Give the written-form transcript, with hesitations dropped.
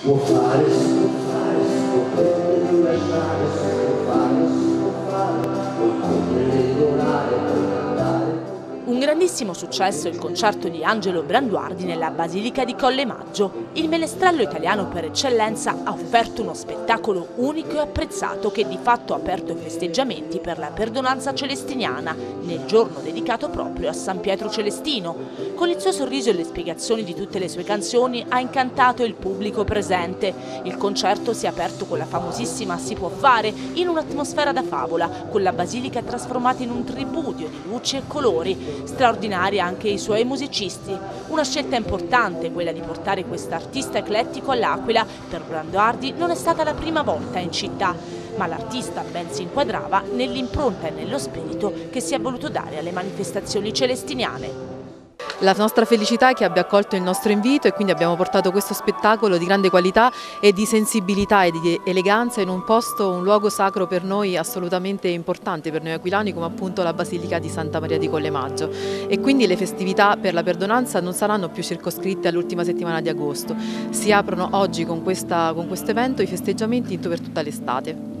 può fare, si può prendere una strada, si può fare, puoi correre, volare, puoi cantare. Un grandissimo successo il concerto di Angelo Branduardi nella Basilica di Colle Maggio. Il menestrello italiano per eccellenza ha offerto uno spettacolo unico e apprezzato che di fatto ha aperto i festeggiamenti per la perdonanza celestiniana, nel giorno dedicato proprio a San Pietro Celestino. Con il suo sorriso e le spiegazioni di tutte le sue canzoni ha incantato il pubblico presente. Il concerto si è aperto con la famosissima Si può fare, in un'atmosfera da favola, con la Basilica trasformata in un tripudio di luci e colori. Straordinari anche i suoi musicisti. Una scelta importante, quella di portare quest'artista eclettico all'Aquila. Per Branduardi non è stata la prima volta in città, ma l'artista ben si inquadrava nell'impronta e nello spirito che si è voluto dare alle manifestazioni celestiniane. La nostra felicità è che abbia accolto il nostro invito e quindi abbiamo portato questo spettacolo di grande qualità e di sensibilità e di eleganza in un posto, un luogo sacro per noi assolutamente importante per noi aquilani, come appunto la Basilica di Santa Maria di Colle Maggio. E quindi le festività per la perdonanza non saranno più circoscritte all'ultima settimana di agosto, si aprono oggi con questo evento i festeggiamenti per tutta l'estate.